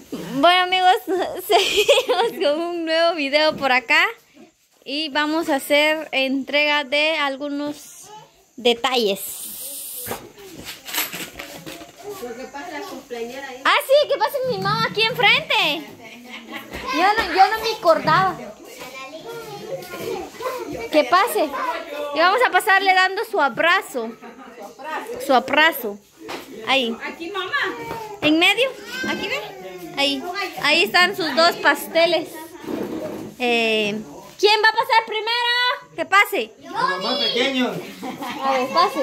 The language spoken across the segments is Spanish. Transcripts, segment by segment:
Bueno amigos, seguimos con un nuevo video por acá y vamos a hacer entrega de algunos detalles. Ah, sí, que pase mi mamá aquí enfrente. Yo no me acordaba. Que pase. Y vamos a pasarle dando su abrazo. Su abrazo. Ahí. Aquí, mamá. En medio. Aquí ve. Ahí. Ahí están sus dos pasteles. ¿Quién va a pasar primero? Que pase. Los más pequeños. A ver, pase.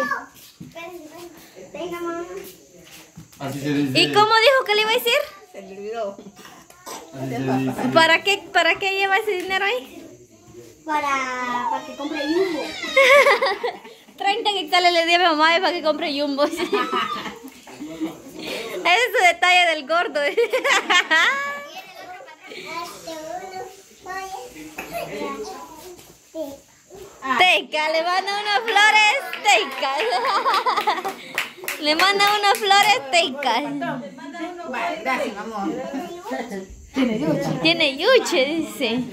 Así se dice. ¿Y cómo dijo que le iba a decir? Se le olvidó. Así se dice. ¿Para qué lleva ese dinero ahí? Para que compre Jumbo. 30 hectáreas le di a mi mamá para que compre Jumbo. Ese es su detalle del gordo. Teca, le manda unas flores, Teca. Le manda unas flores, Teca. Vale, gracias, amor. Tiene yuche, dice.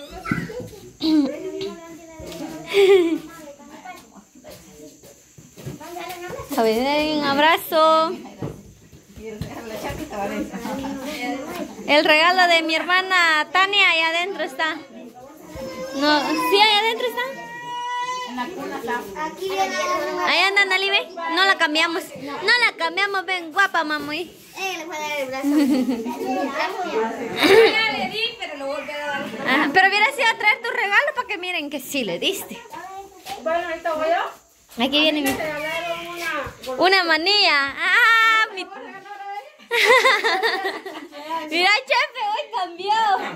A ver, un abrazo. El regalo de mi hermana Tania, allá adentro está. No, sí, allá adentro está. En la cuna está. Aquí viene Ahí anda Nalibe. No la cambiamos. No la cambiamos, ven guapa, mami. le voy a dar el brazo. Ya le di, pero lo volví a dar. Ajá, pero hubieras ido a traer tu regalo para que miren que sí le diste. Bueno, ahorita voy yo. Aquí viene mi... Te regalaron Una manilla. Ah, mi... Mira, chefe, hoy cambió.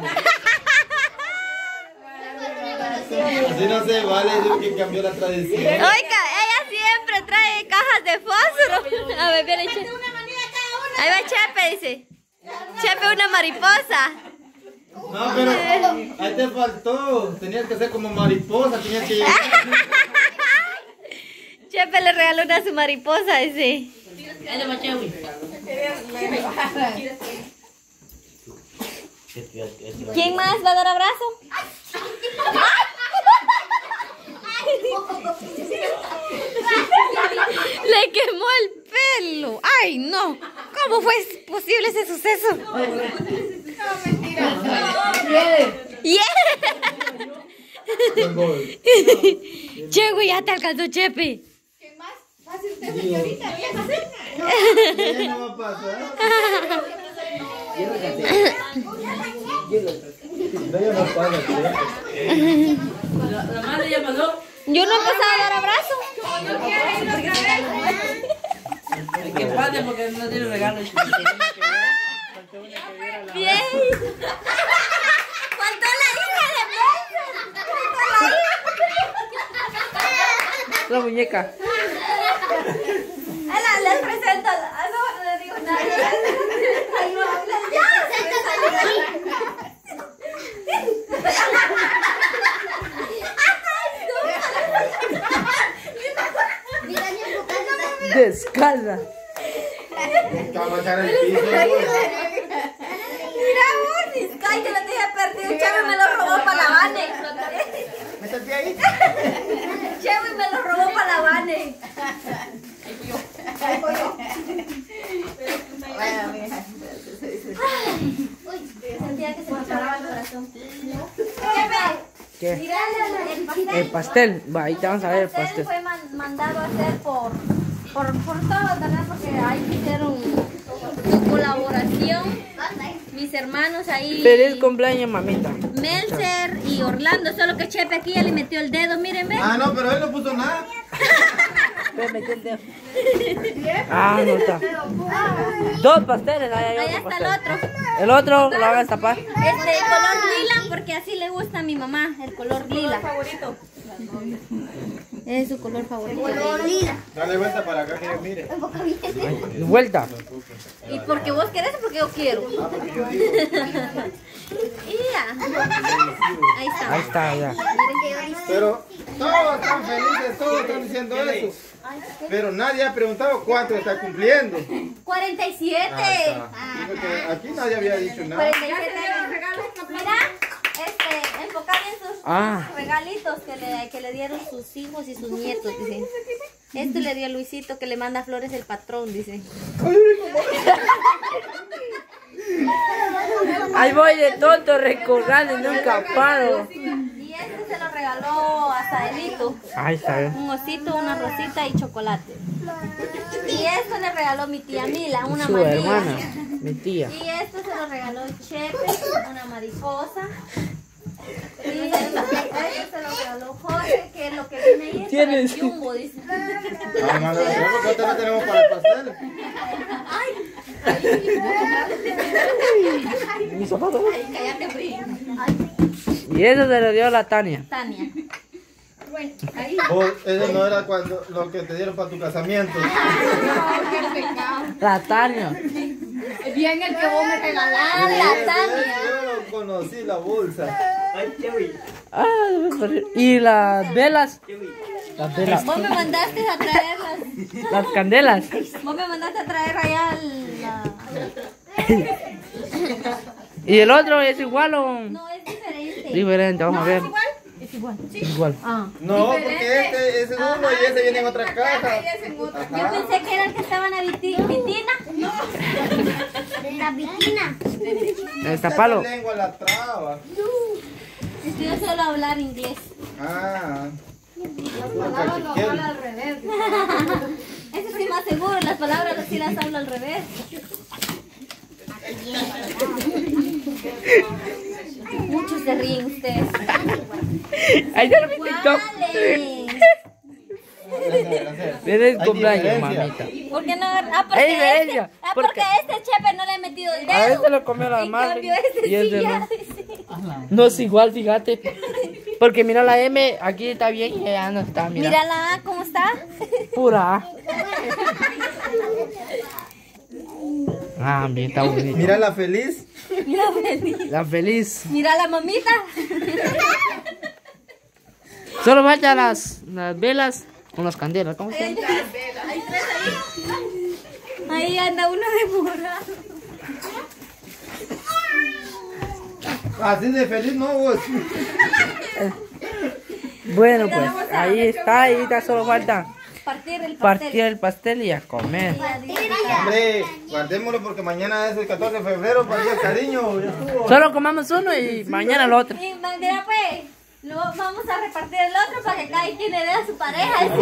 Así no se vale, yo que cambió la tradición. Oiga, ella siempre trae cajas de fósforo. A ver, viene Chepe. Ahí va Chepe, dice. Chepe, una mariposa. No, pero ahí te faltó. Tenías que ser como mariposa, tenías que llegar. Chepe le regaló una a su mariposa, dice. ¿Quién más va a dar abrazo? Le quemó el pelo. ¡Ay, no! ¿Cómo fue posible ese suceso? Che, güey, ya te alcanzó Chepe. ¿Qué más? ¿Hace usted, señorita? ¿Voy a hacer? Ya no va a pasar. Ya no pasa, La madre ya pasó. Yo no he empezado a dar abrazo. Que pase porque no tiene regalo. Bien. Faltó la hija de Nelson. La muñeca. Les presento. No le digo nada. Ya, Descalza. Vamos a echar el piso. mira vos, Sky, que lo dejé perdido. Cheve me lo robó para la Vane. Métete ahí. Cheve me lo robó para la Vane. Sentía que se me paraba el corazón. Cheve, ¿Qué? mira el pastel. El pastel. Va, ahí te vamos a ver el pastel. Fue mandado a hacer por todos, ¿verdad? Porque ahí hicieron su colaboración. Mis hermanos ahí. Feliz cumpleaños, mamita. Melzer y Orlando, solo que Chepe aquí ya le metió el dedo, miren, ven. Ah, no, pero él no puso nada. Ve, metí el dedo. Ah, no está. Dos pasteles. Ahí hay Allá otro está el pastel. otro. El otro lo van a destapar. Color lila, porque así le gusta a mi mamá, el color lila. favorito. Es su color favorito. Dale vuelta para acá que mire. Vuelta. ¿Y porque vos querés o porque yo quiero? Ya. Ahí está. Ahí está, ya. Pero todos están felices, todos están diciendo eso. Pero nadie ha preguntado cuánto está cumpliendo. 47. Ahí está. Digo que aquí nadie había dicho nada. 47 Mira, enfocad en sus regalitos que le dieron sus hijos y sus nietos, dice. Este le dio a Luisito que le manda flores el patrón, dice. Ahí voy de tonto recordando y nunca paro. Y este se lo regaló a Saelito. Ahí está bien. Un osito, una rosita y chocolate. Y esto le regaló mi tía Mila, una Su manilla. hermana, mi tía. Y esto se lo regaló Chepe, una mariposa. Y esto se lo regaló Jorge, que es lo que viene ahí es para el jumbo, dice. Ah, mano, porque no tenemos para el pastel. Mi zapato. Ay, cállate, frío. Y eso se lo dio a la Tania. Tania. Eso no era cuando lo que te dieron para tu casamiento. La Tania. Bien el que vos me regalaste. Ah, la Tania. Yo no conocí la bolsa. Y las velas. Las velas. Vos me mandaste a traer Las candelas. Vos me mandaste a traer allá ¿Y el otro es igual o...? No, es diferente. Diferente, vamos a ver. Es igual. Igual. Ah. No, porque ese es uno y ese viene en otra caja. Yo pensé que era el que estaba en la vitina. La piscina. Está palo. La lengua la traba. Yo solo hablar inglés. Ah. Al revés. Eso sí más seguro, las palabras sí las hablo al revés. Muchos se ríen ustedes. Ahí ya lo vi TikTok. ¿Cuáles? Viene el Hay cumpleaños, diferencia. mamita. ¿Por qué no? Hay diferencia, Porque porque- este chepe no le he metido el dedo. A este lo comió la En madre. cambio, este Y este sí no. ya, dice. No es igual, fíjate. Porque mira la M, aquí está bien y allá no está, mira. Mira la A, ¿cómo está? Pura A. Ah, bien, está bonito. Mira la feliz. Mira, feliz. La feliz. Mira la mamita. Solo falta las velas con las candelas. ¿Cómo se llama? Hay tres ahí. Ahí anda uno de morado. Así de feliz no vos. Bueno, pues ahí está, solo falta Partir el pastel. partir el pastel y a comer. Hombre, guardémoslo porque mañana es el 14 de febrero para el día del cariño. Ya estuvo. Solo comamos uno y mañana el otro. Y mira pues, vamos a repartir el otro para que cada quien le dé a su pareja. Y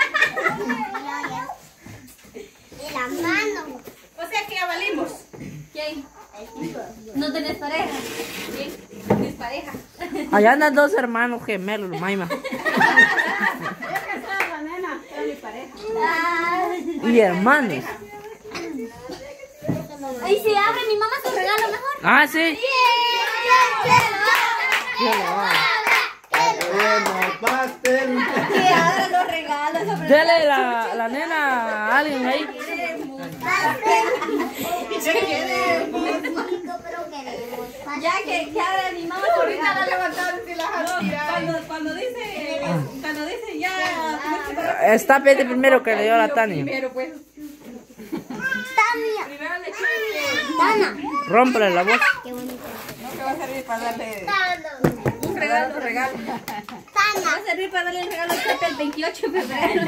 la mano. O sea que ya valimos. ¿Quién? ¿No tenés pareja? ¿Quién? ¿Tienes pareja? Allá andan dos hermanos gemelos, Maima. La nena, era mi pareja. Y hermanos. Ay, si abre mi mamá su regalo mejor. Ah, sí. Queremos pastel. Que abra los regalos. Dele la nena a alguien ahí. Ya que abra mi mamá su Ahorita la regalo. levantaron y las han tirado. Cuando dice ya. Está pede primero que le dio a la Tania. Primero pues. Tania. Primero le eché. Tana. Rómpele la voz. Qué bonito. No te va a servir para darle Tana. un regalo. Va Tana. a servir para darle el regalo al Chepe el 28 de febrero.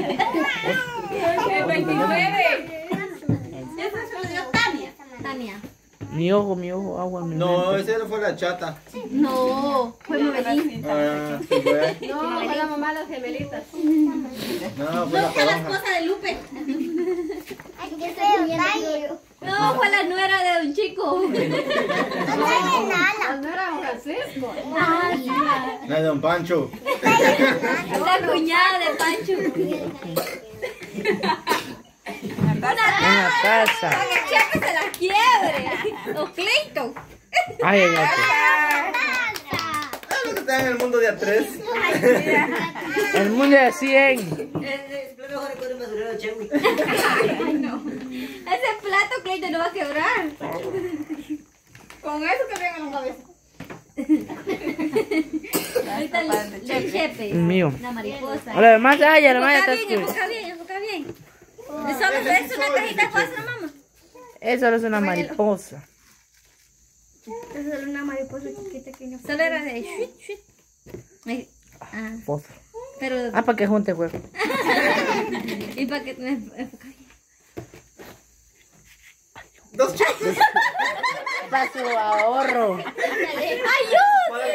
El 29. Eso se lo dio Tania. Tania. Mi ojo, agua en mi No, mente. ese no fue la chata. No, fue Mabelín. Ah, sí fue. No, fue la mamá de las gemelitas. No, fue No, la fue la toronja. esposa de Lupe. Ay, qué feo. Talla. No, fue la nuera de un chico. No era don Francisco. Ah, sí. La de Don Pancho. La cuñada de Pancho. En la casa. Para que Chepe se la quiebre. O Clayton. Ay, ay, ay. Ah, lo que está en el mundo de A3. El mundo de 100. Ese plato Clayton no va a quebrar. Con eso que vengan los cabezas. Ahorita el chepe. Mío. La mariposa. Ahora, además, ay, además ya está Enfoca bien, oscuro. enfoca bien, enfoca bien. Solo es una cajita de fósforo, mamá. Eso es una mariposa. Es solo una mariposa chiquita que no. Solo era de shit, shit. Ah, Fósforo. pero. Ah, para que junte, güey. Y para que me enfoca bien. Dos chicos. Para su ahorro. ¡Ayuda!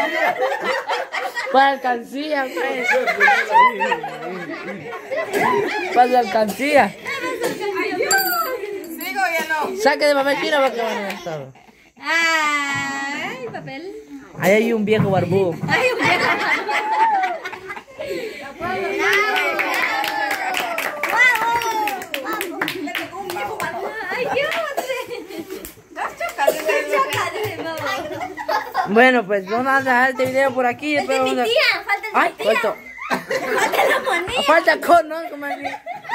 Para alcancía, pues. Para su alcancía. ¿Sigo o ya no? Saque de papel chino porque van a estar. ¡Ay, papel! Ahí hay un viejo barbudo. ¡Ay, un viejo! Bueno, pues vamos a dejar este video por aquí. ¡Es de mi tía! ¡Falta el de Ay, mi tía! falta. ¡Falta la manilla! Falta con, ¿no? Como aquí.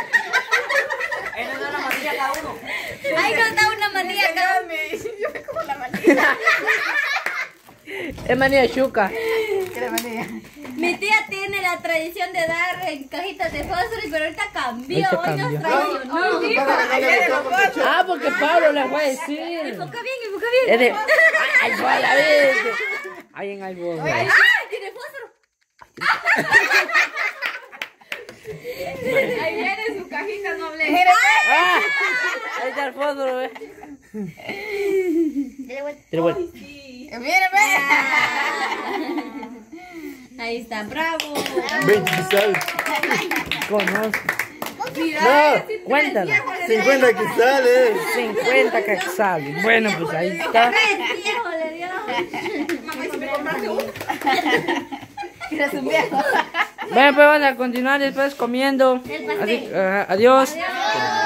¡Ay, nos da una manilla cada uno! Yo me como la manilla. Es manía chuca. ¿Qué le manilla? Mi tía tiene la tradición de dar en cajitas de fósforo, pero ahorita cambió. Ahorita Hoy nos cambió. traicionó. Ah, porque Pablo les voy a decir. Enfoca bien, enfoca Es bien. de. Ay, ay, a ver. Ay, en algo. ¡Ay, tiene fósforo! Ahí viene su cajita noble. Ah, ahí está el fósforo, ¿eh? Dale vuelta. Mire, Ahí está, bravo. 26. Conoce. Mira, No, cuéntalo. 50 quetzales. 50 quetzales. Bueno, pues ahí está. ¡Tres, viejo, le dio! mamá, ¿y si me compraste uno? Eres un viejo. Bueno, pues vamos a continuar después comiendo. Así, adiós. Adiós.